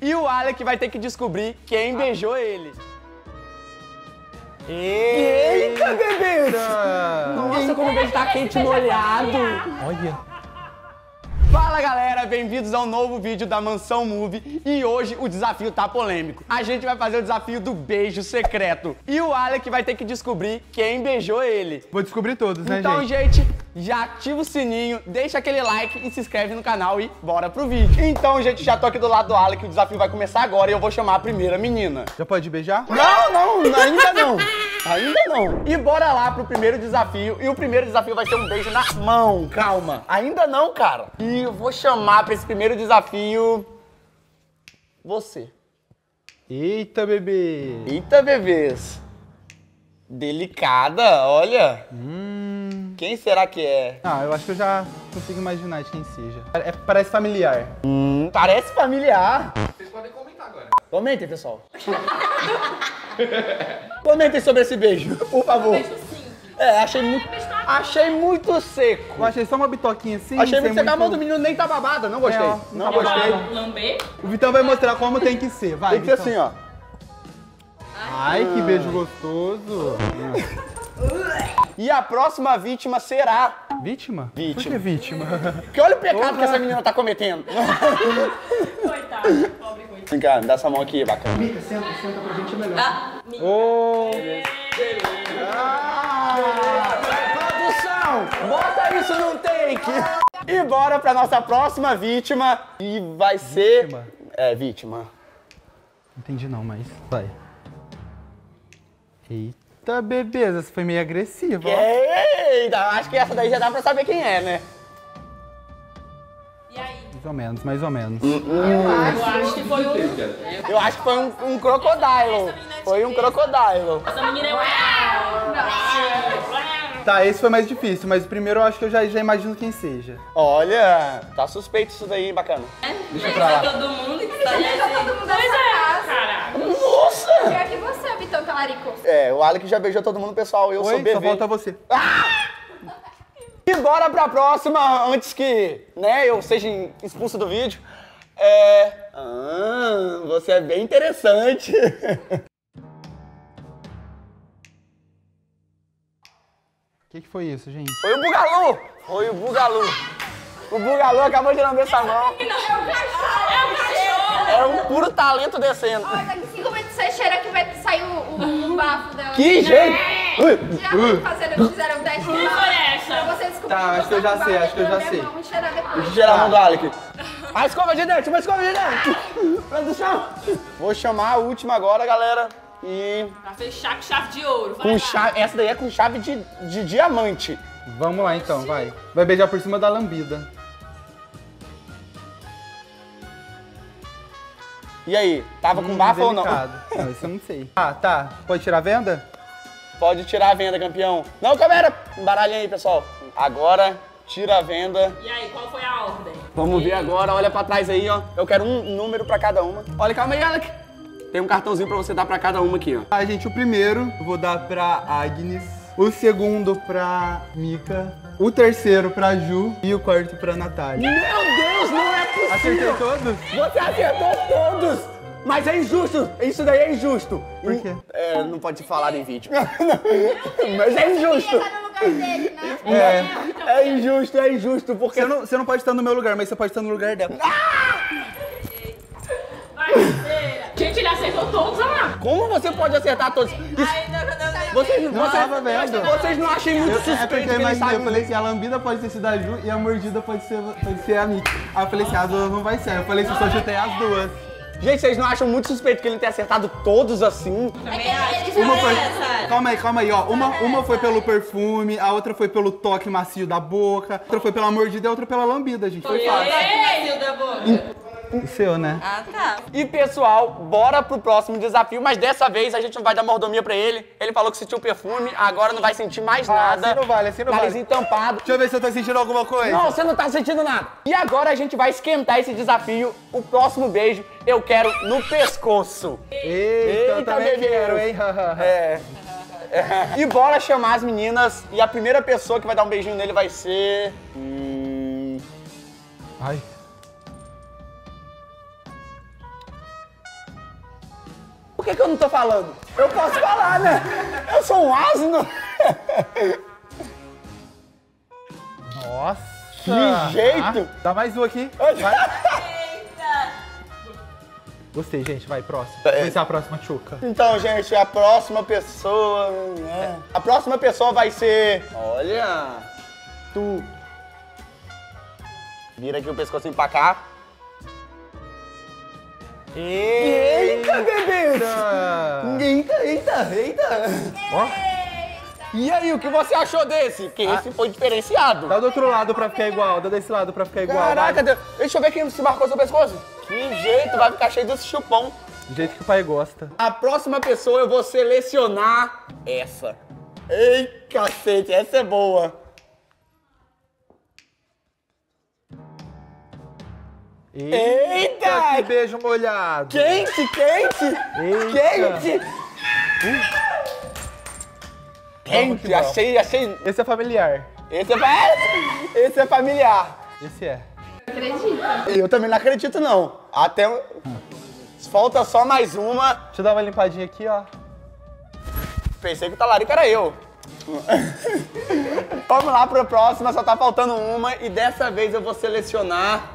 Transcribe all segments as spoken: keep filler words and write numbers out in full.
E o Alec vai ter que descobrir quem beijou ele. Eita, bebê! Nossa, como o beijo tá quente e molhado. Olha. Fala galera, bem-vindos ao novo vídeo da Mansão Movie e hoje o desafio tá polêmico. A gente vai fazer o desafio do beijo secreto e o Alec vai ter que descobrir quem beijou ele. Vou descobrir todos, né, então, gente? gente, já ativa o sininho, deixa aquele like e se inscreve no canal e bora pro vídeo. Então, gente, já tô aqui do lado do Alec, o desafio vai começar agora e eu vou chamar a primeira menina. Já pode beijar? Não, não, ainda não. Ainda não. E bora lá pro primeiro desafio. E o primeiro desafio vai ser um beijo na mão. Calma. Ainda não, cara. E eu vou chamar pra esse primeiro desafio... você. Eita, bebê. Eita, bebês. Delicada, olha. Hum... Quem será que é? Ah, eu acho que eu já consigo imaginar de quem seja. É, parece familiar. Hum, parece familiar. Vocês podem comentar agora. Comentem, pessoal. Comentem sobre esse beijo, por favor. Beijo simples. É, achei muito, achei muito seco. Eu achei só uma bitoquinha assim. Achei sem muito seco. A mão do muito... menino nem tá babada, não gostei. É, ó, não tá gostei. babada. Lamber? O Vitão vai mostrar como tem que ser. Vai, Tem que ser Vitão. assim, ó. Ai, que beijo gostoso. E a próxima vítima será... Vítima? Vítima. Por que vítima? Porque olha o pecado que essa menina tá cometendo. Coitada, pobre coitada. Vem cá, me dá essa mão aqui, bacana. Mica, senta, senta pra gente é melhor. Ah, minha. Ô! Ah, produção, bota isso no take. E bora pra nossa próxima vítima. E vai ser... Vítima? É, vítima. Não entendi não, mas vai. Eita, bebês, essa foi meio agressiva, ó. Eita, acho que essa daí já dá pra saber quem é, né? E aí? Mais ou menos, mais ou menos. Eu acho que foi um... Eu acho que foi um, um crocodilo. Foi um crocodilo. Essa menina é... Tá, esse foi mais difícil, mas o primeiro eu acho que eu já, já imagino quem seja. Olha, tá suspeito isso daí, bacana. Deixa pra lá. Todo mundo que tá Tá todo mundo Pois nessa é, casa. caraca. Nossa! Pior que você, Vitão Talarico. É, o Alec já beijou todo mundo, pessoal. Eu sou Oi, B V. só falta você. E bora pra próxima, antes que, né, eu seja expulso do vídeo. É... Ah, você é bem interessante. O que, que foi isso, gente? Foi o Bugalu! Foi o Bugalu. O Bugalu acabou de lamber essa mão. É o cachorro! É um puro talento descendo. Ó, daqui cinco minutos você cheira que vai sair o, o, o bafo dela. Que jeito! Ui. Já uh. fazendo, fizeram o teste de Quem bafo. foi essa? Pra você descobrir. Tá, acho que eu já sei, acho que eu já sei. Vamos cheirar depois. Deixa eu tirar a mão do Alec. A escova de dente, uma escova de dente. Produção. Vou chamar a última agora, galera. E... Pra fechar com chave de ouro. Vai Com lá. chave, essa daí é com chave de, de diamante. Vamos lá então, vai. Vai beijar por cima da lambida. E aí, tava com Hum, bafo ou não? delicado. Não, isso eu não sei. Ah, tá. Pode tirar a venda? Pode tirar a venda, campeão. Não, câmera! Embaralhem aí, pessoal. Agora, tira a venda. E aí, qual foi a ordem? Vamos ver agora, olha pra trás aí, ó. Eu quero um número pra cada uma. Olha, calma aí, Alec. Tem um cartãozinho pra você dar pra cada uma aqui, ó. Ah, gente, o primeiro eu vou dar pra Agnes. O segundo pra Mica. O terceiro pra Ju. E o quarto pra Natália. Meu Deus, não é possível! Acertei todos? Você acertou todos! Mas é injusto! Isso daí é injusto! Por quê? É, não pode falar em vídeo. Mas é injusto! Ele tá no lugar dele, né? É. É injusto, é injusto, porque... Você não, você não pode estar no meu lugar, mas você pode estar no lugar dela. Vai, terceira. Gente, ele acertou todos, olha lá. Como você pode acertar todos? Isso- Ai, não, não, não. Vocês, Não vocês, tava vendo. vocês não acham muito Eu, é porque suspeito eu que ele imaginei, sabe? eu falei assim, a lambida pode ter sido a Ju e a mordida pode ser, pode ser a Mica. Aí eu falei assim, as duas não vai ser. Eu falei assim, só chutei as duas. Gente, vocês não acham muito suspeito que ele ter acertado todos assim? É que ele, ele Uma já foi... é. Calma aí, calma aí, ó. Uma, uma foi pelo perfume, a outra foi pelo toque macio da boca, a outra foi pela mordida e a outra pela lambida, gente. Foi fácil. Ei, da boca. O seu, né? Ah, tá. E pessoal, bora pro próximo desafio, mas dessa vez a gente não vai dar mordomia pra ele. Ele falou que sentiu perfume, agora não vai sentir mais nada. assim não vale, assim não vale. Narizinho tampado. Deixa eu ver se eu tô sentindo alguma coisa. Não, você não tá sentindo nada. E agora a gente vai esquentar esse desafio. O próximo beijo eu quero no pescoço. Eita, eu também bebê. quero, hein? É. É. E bora chamar as meninas. E a primeira pessoa que vai dar um beijinho nele vai ser... Hum... Ai. Por que que eu não tô falando? Eu posso falar, né? Eu sou um asno. Nossa. Que jeito. Ah, dá mais um aqui. Vai. Gostei, gente. Vai, próximo. É. Vamos ver a próxima Tchuca. Então, gente, a próxima pessoa... né? A próxima pessoa vai ser... Olha... Tu... Vira aqui o pescocinho pra cá. Eita, bebê! Eita, eita, eita! Ó. E aí, o que você achou desse? Porque esse foi diferenciado. Dá do outro lado pra ficar igual. Dá desse lado pra ficar igual. Caraca, vai. Deus. Deixa eu ver quem se marcou seu pescoço. Que jeito, vai ficar cheio desse chupão. Do jeito que o pai gosta. A próxima pessoa eu vou selecionar essa. Ei, cacete, essa é boa. Eita! Que beijo molhado. Quente, quente! Eita. Quente! Vamos que Quente, vamos. achei, achei. Esse é familiar. Esse é, fa- esse é familiar. Esse é. Acredita? Eu também não acredito, não. Até. Falta só mais uma. Deixa eu dar uma limpadinha aqui, ó. Pensei que o talarico era eu. Vamos lá para a próxima, só tá faltando uma. E dessa vez eu vou selecionar.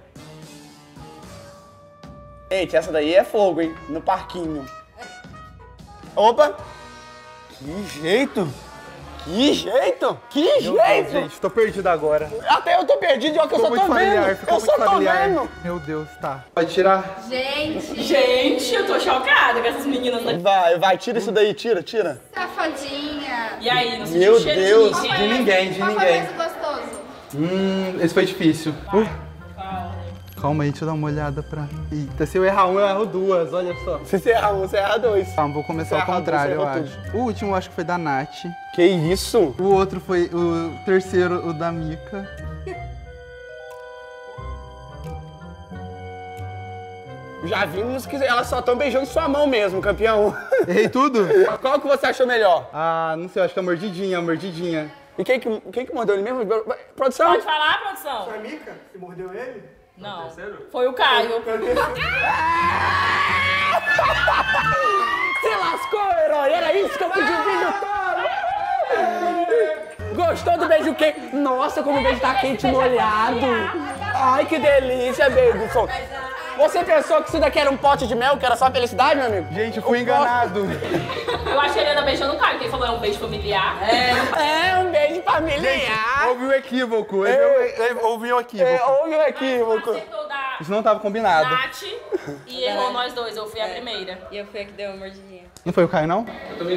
Gente, essa daí é fogo, hein? No parquinho. Opa! Que jeito! Que jeito! Que Meu Deus, jeito! gente, tô perdido agora. Até eu tô perdido, ó, que eu Ficou só muito tô familiar, vendo! ficou Eu muito só tô familiar. vendo! Meu Deus, tá. Pode tirar? Gente, Gente, eu tô chocada com essas meninas daqui. Vai, vai, tira isso daí, tira, tira. safadinha. E aí, não sentiu Meu o cheiro Deus. de De ninguém? ninguém, de Qual foi ninguém. mais gostoso? Hum, esse foi difícil. Uh, calma aí, deixa eu dar uma olhada pra... Eita, se eu errar um, eu erro duas, olha só. Se você errar um, você erra dois. Tá, vou começar Você ao errou, contrário, você eu errou acho. O último eu acho que foi da Nath. Que isso? O outro foi o terceiro, o da Mika. Já vimos que elas só estão beijando sua mão mesmo, campeão. Errei tudo? Qual que você achou melhor? Ah, não sei, eu acho que é a mordidinha, a mordidinha. E quem que, quem que mordeu ele mesmo? Produção? Pode falar, produção? Foi a Mica que mordeu ele? Não. Foi o Caio. Se lascou, herói! Era isso que eu pedi o vídeo todo! Gostou do beijo quente? Nossa, como o beijo tá quente e molhado! Ai, que delícia, Davidson! Você pensou que isso daqui era um pote de mel, que era só felicidade, meu amigo? Gente, eu fui enganado. Eu achei que ele ainda beijando o Caio, porque ele falou é um beijo familiar. É. É um beijo familiar! Houve um equívoco, É. houve- houve um É, equívoco. houve um equívoco. Acertou da Isso não tava combinado. Nath e errou nós dois. Eu fui a primeira. E eu fui a que deu uma mordidinha. Não foi o Caio, não?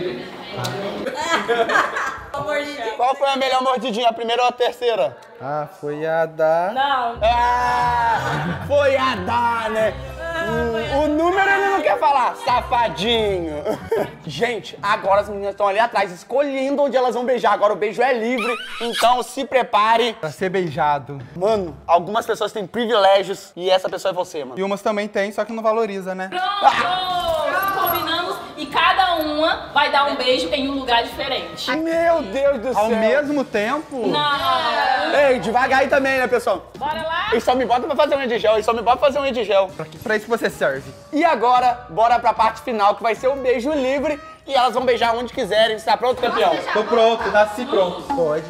Qual foi a melhor mordidinha, a primeira ou a terceira? Ah, foi a da... Não. Ah, foi a dar, né? Hum, o número ele não quer falar, safadinho. Gente, agora as meninas estão ali atrás escolhendo onde elas vão beijar. Agora o beijo é livre, então se prepare. Pra ser beijado. Mano, algumas pessoas têm privilégios e essa pessoa é você, mano. E umas também tem, só que não valoriza, né? Pronto! Combinamos e cada uma vai dar um beijo em um lugar diferente. Meu Deus do Ao céu. mesmo tempo... Não. Ei, devagar aí também, né, pessoal? Bora lá? Eles só me botam pra fazer um edigel, eles só me botam pra fazer um edigel. Pra, que- pra isso que você serve. E agora, bora pra parte final, que vai ser o beijo livre. E elas vão beijar onde quiserem. Você tá pronto, campeão? Tô pronto, nasci pronto. Pode.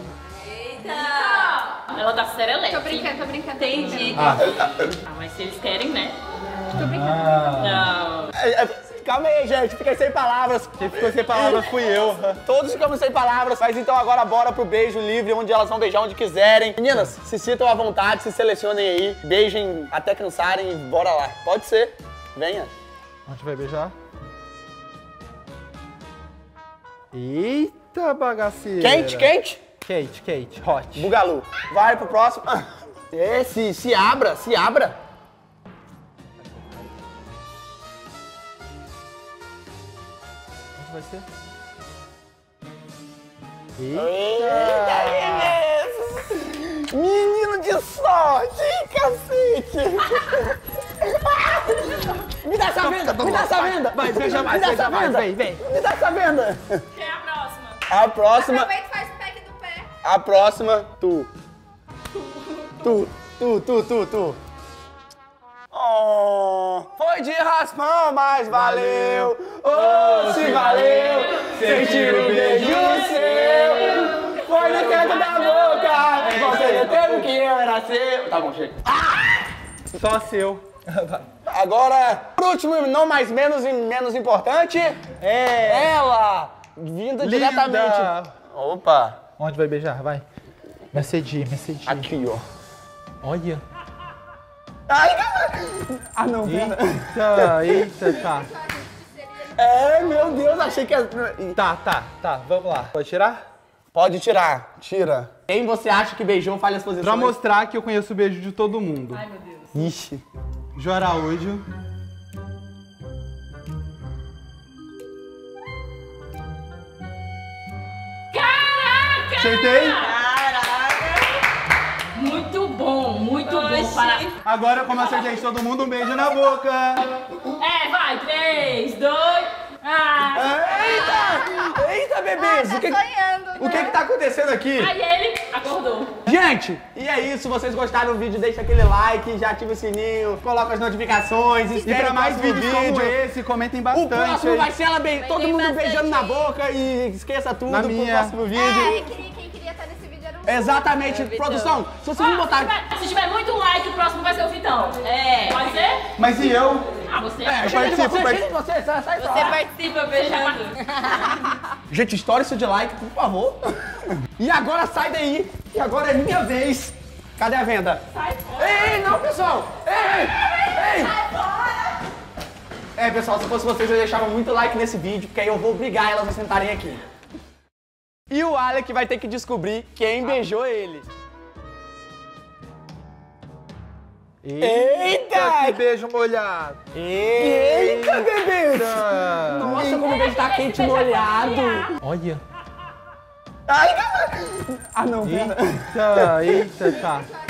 Ela tá serelepe. Tô brincando, tô brincando. Entendi. Ah, Ah, mas se eles querem, né? Não. É, é, Calma aí, gente, fiquei sem palavras. quem ficou sem palavras fui eu. Todos ficamos sem palavras, mas então agora bora pro beijo livre, onde elas vão beijar onde quiserem. Meninas, se sintam à vontade, se selecionem aí, beijem até cansarem e bora lá. Pode ser, venha. A gente vai beijar? Eita, bagaceira. Quente, quente, Kate, Kate, hot. bugalu. Vai pro próximo. Ah, É, se, se abra, se abra. Onde vai ser? Eita, beleza. Menino de sorte, hein, cacete. Me dá essa venda, me dá essa venda. Vai, beija mais, Me dá beija essa mais, venda. vem, vem. Me dá essa venda. Quem é a próxima? A próxima, Aproveita e faz o pack do pé. a próxima, tu. Tu, tu, tu, tu, tu. Oh, foi de raspão, mas valeu. Oh, se valeu, sentir o beijo seu. Foi no canto da boca, você teve que eu era seu. Tá bom, chega. Ah! Só seu. Agora, por último, não mais menos e menos importante, é ela, vinda Linda. diretamente. Opa, Onde vai beijar? Vai. Me acedi, me acedi. aqui, ó. Olha. Ai, cara. Ah, não, pera. Eita, eita, tá. É, meu Deus, achei que... Tá, tá, tá. Vamos lá. Pode tirar? Pode tirar, tira. Quem você acha que beijou, fale as posições. Pra mostrar que eu conheço o beijo de todo mundo. Ai, meu Deus. Ixi. Ju Araújo. Caraca! Acertei? Muito bom, muito bom. Para... Agora, como eu acertei de todo mundo, um beijo na boca. É, vai. Três, dois... Ah! Eita! Eita, bebês! Tá o que, sonhando, o que né? que tá acontecendo aqui? Aí ele acordou. Gente, e é isso. Se vocês gostaram do vídeo, deixa aquele like, já ativa o sininho, coloca as notificações, E espera pra mais vídeos como vídeo. esse, comentem O bastante próximo aí. vai ser ela bem, todo ter mundo bastante beijando na aí. boca e esqueça tudo Na pro minha. próximo É, vídeo. quem, quem queria estar nesse vídeo era o Exatamente, produção. Se vocês não Ó, se, botarem. tiver, se tiver muito like, o próximo vai ser o Vitão. É. Pode ser? Mas e eu? Ah, você? É, Eu chega de participo, você, part- chega de você, sai, sai pra Você lá. participa beijando. Gente, estoura isso de like, por favor. E agora sai daí. E agora é minha vez. Cadê a venda? Sai fora. Ei, ei, não, pessoal! Ei, ei! É, pessoal, se fosse vocês, eu deixava muito like nesse vídeo, porque aí eu vou obrigar elas a sentarem aqui. E o Alec vai ter que descobrir quem beijou ele. Eita! Que beijo molhado. Eita, bebê! Eita. Nossa, como o beijo tá quente e molhado. Olha. Ai, cara! Ah, não, pera. Eita, eita, tá.